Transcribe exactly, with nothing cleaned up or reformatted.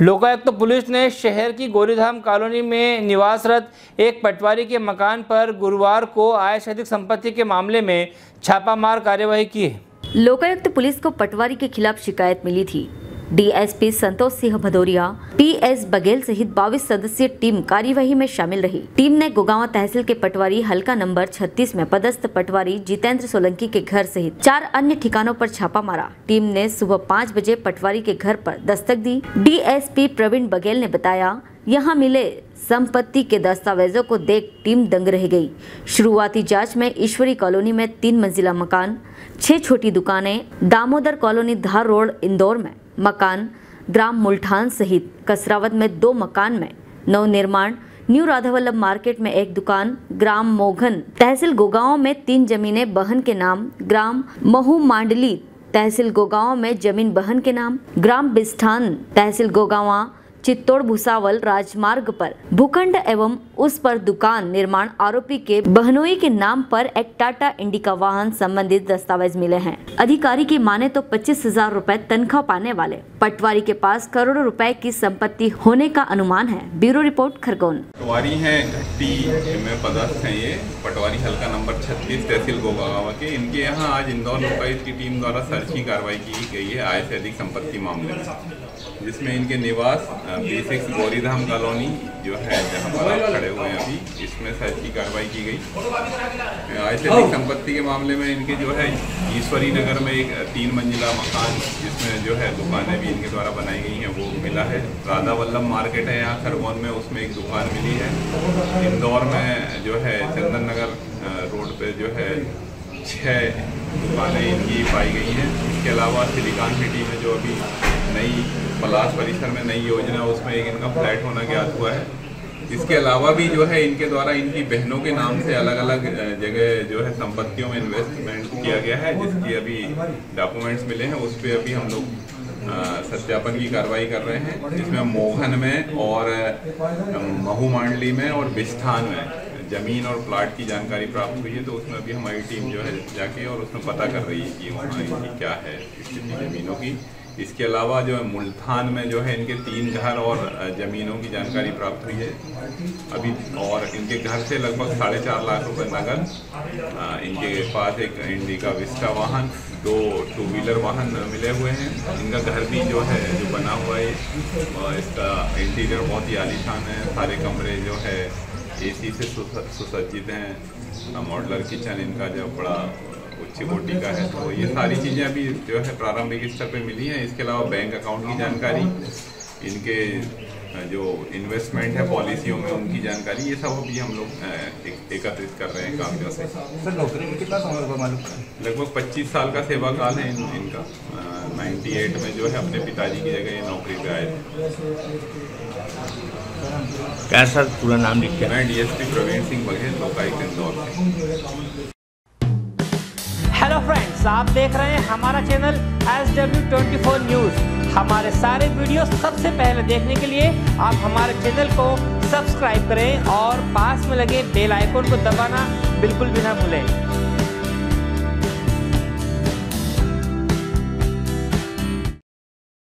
लोकायुक्त तो पुलिस ने शहर की गोरीधाम कॉलोनी में निवासरत एक पटवारी के मकान पर गुरुवार को आय से अधिक संपत्ति के मामले में छापामार कार्यवाही की है। लोकायुक्त पुलिस को पटवारी के खिलाफ शिकायत मिली थी। डीएसपी संतोष सिंह भदौरिया, पीएस बघेल सहित बाईस सदस्यीय टीम कार्यवाही में शामिल रही। टीम ने गोगांवा तहसील के पटवारी हल्का नंबर छत्तीस में पदस्थ पटवारी जितेंद्र सोलंकी के घर सहित चार अन्य ठिकानों पर छापा मारा। टीम ने सुबह पाँच बजे पटवारी के घर पर दस्तक दी। डीएसपी प्रवीण बघेल ने बताया, यहाँ मिले संपत्ति के दस्तावेजों को देख टीम दंग रह गई। शुरुआती जांच में ईश्वरी कॉलोनी में तीन मंजिला मकान, छह छोटी दुकानें, दामोदर कॉलोनी धार रोड इंदौर में मकान, ग्राम मुल्ठान सहित कसरावत में दो मकान में नव निर्माण, न्यू राधावल्लभ मार्केट में एक दुकान, ग्राम मोघन तहसील गोगांव में तीन जमीनें बहन के नाम, ग्राम महू मांडली तहसील गोगांव में जमीन बहन के नाम, ग्राम बिस्थान तहसील गोगांवा चित्तौड़ भुसावल राजमार्ग पर भूखंड एवं उस पर दुकान निर्माण आरोपी के बहनोई के नाम पर एक टाटा इंडिका वाहन संबंधित दस्तावेज मिले हैं। अधिकारी की माने तो पच्चीस हजार रूपए तनख्वाह पाने वाले पटवारी के पास करोड़ों रुपए की संपत्ति होने का अनुमान है। Bureau report Khargone. पटवारी हैं घट्टी में पदस्थ हैं ये पटवारी हल्का नंबर छत्तीस तहसील गोगांवा के। इनके यहाँ आज इंदौर लोकायुक्त की टीम द्वारा सर्च की कार्रवाई की गई है आय से अधिक संपत्ति मामले में, जिसमें इनके निवास बी सिक्स गोरीधाम कॉलोनी जो है जहाँ पर आप खड़े हुए हैं अभी, इसमें सर्च की कार्रवाई की गई। आय से अधिक संपत्ति के मामले में इनके जो है ईश्वरी नगर में एक तीन मंजिला मकान जिसमें जो है दुकानें भी इनके द्वारा बनाई गई हैं वो मिला है। राधा वल्लभ मार्केट है यहाँ खरगोन में, उसमें एक दुकान मिली है। इंदौर में जो है चंदन नगर रोड पे जो है छः दुकानें इनकी पाई गई हैं। इसके अलावा सिलिकॉन सिटी में जो अभी नई पलाश परिसर में नई योजना उसमें एक इनका फ्लैट होना ज्ञात हुआ है। इसके अलावा भी जो है इनके द्वारा इनकी बहनों के नाम से अलग अलग जगह जो है संपत्तियों में इन्वेस्टमेंट किया गया है, जिसकी अभी डॉक्यूमेंट्स मिले हैं। उस पर अभी हम लोग सत्यापन की कार्रवाई कर रहे हैं, जिसमें मोघन में और महू मांडली में और बिस्थान में जमीन और प्लाट की जानकारी प्राप्त हुई है। तो उसमें अभी हमारी टीम जो है जाके और उसमें पता कर रही है कि वहाँ इनकी क्या है स्थिति जमीनों की। इसके अलावा जो है मुल्तान में जो है इनके तीन घर और ज़मीनों की जानकारी प्राप्त हुई है अभी, और इनके घर से लगभग साढ़े चार लाख रुपए नगद, इनके पास एक इंडिका विस्टा वाहन, दो टू व्हीलर वाहन मिले हुए हैं। इनका घर भी जो है जो बना हुआ है, इसका इंटीरियर बहुत ही आलीशान है। सारे कमरे जो है एसी से सुसज्जित हैं। मॉडलर किचन इनका जो बड़ा उच्च कोटि का है। तो ये सारी चीज़ें अभी जो है प्रारंभिक स्तर पे मिली हैं। इसके अलावा बैंक अकाउंट की जानकारी, इनके जो इन्वेस्टमेंट है पॉलिसियों में उनकी जानकारी, ये सब अभी हम लोग एकत्रित कर रहे हैं कागजों से। सर नौकरी में कितना समय हुआ मालूम? लगभग पच्चीस साल का सेवा काल है इन, इनका। नाइन्टी एट में जो है अपने पिताजी की जगह ये नौकरी पे आए थे। क्या सर पूरा नाम लिखिए? मैं DSP Praveen Singh Baghel, Lokayukta Indore. Hello friends, आप देख रहे हैं हमारा channel S W twenty four news. हमारे सारे वीडियो सबसे पहले देखने के लिए आप हमारे चैनल को सब्सक्राइब करें और पास में लगे बेल आइकन को दबाना बिल्कुल भी ना भूलें।